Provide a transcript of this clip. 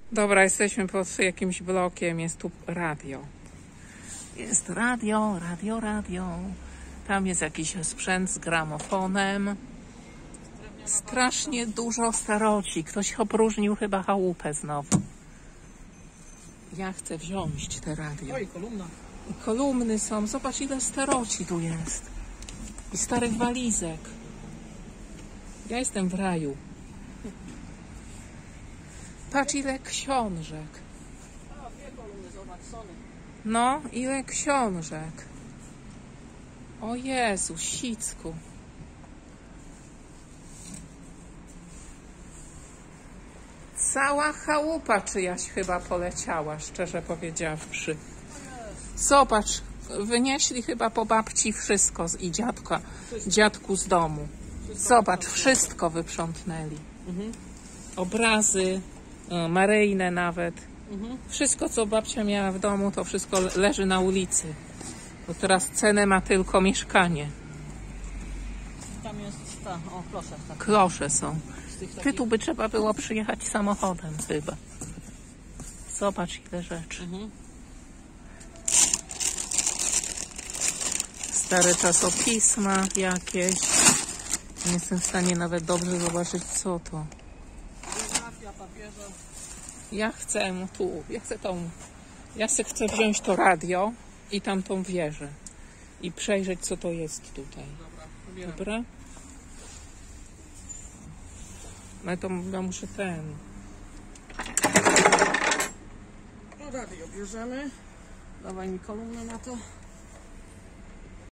Dobra, jesteśmy pod jakimś blokiem, jest tu radio. Jest radio. Tam jest jakiś sprzęt z gramofonem. Strasznie dużo staroci. Ktoś opróżnił chyba chałupę znowu. Ja chcę wziąć te radio. Oj, kolumna. I kolumny są. Zobacz, ile staroci tu jest. I starych walizek. Ja jestem w raju. Patrz, ile książek. A, dwie kolumny, zobacz, Sony. No, ile książek. O Jezu, sicku. Cała chałupa czyjaś chyba poleciała, szczerze powiedziawszy. Zobacz, wynieśli chyba po babci wszystko i dziadku z domu. Zobacz, wszystko wyprzątnęli. Obrazy, maryjne nawet. Wszystko, co babcia miała w domu, to wszystko leży na ulicy. Bo teraz cenę ma tylko mieszkanie. Tam jest ta, o, klosze. Tak. Klosze są. Ty tu by trzeba było przyjechać samochodem chyba. Zobacz, ile rzeczy. Stare czasopisma jakieś. Nie jestem w stanie nawet dobrze zobaczyć, co to. Biografia, papieże. Ja chcę wziąć to radio i tamtą wieżę. I przejrzeć, co to jest tutaj. Dobra? Ale to ja muszę No radio bierzemy. Dawaj mi kolumnę na to.